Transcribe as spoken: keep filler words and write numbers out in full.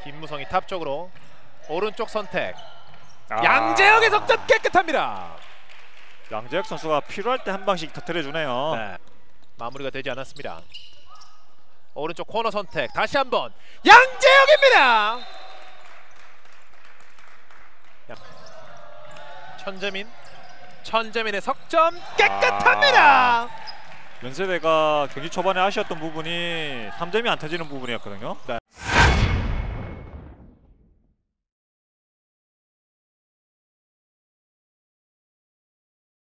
김무성이 탑 쪽으로 오른쪽 선택. 아. 양재혁의 석점 깨끗합니다. 양재혁 선수가 필요할 때 한 방씩 터뜨려주네요. 네. 마무리가 되지 않았습니다. 오른쪽 코너 선택. 다시 한번 양재혁입니다. 천재민. 천재민의 석점 깨끗합니다. 아. 연세대가 경기 초반에 아쉬웠던 부분이 삼 점이 안 터지는 부분이었거든요. 네.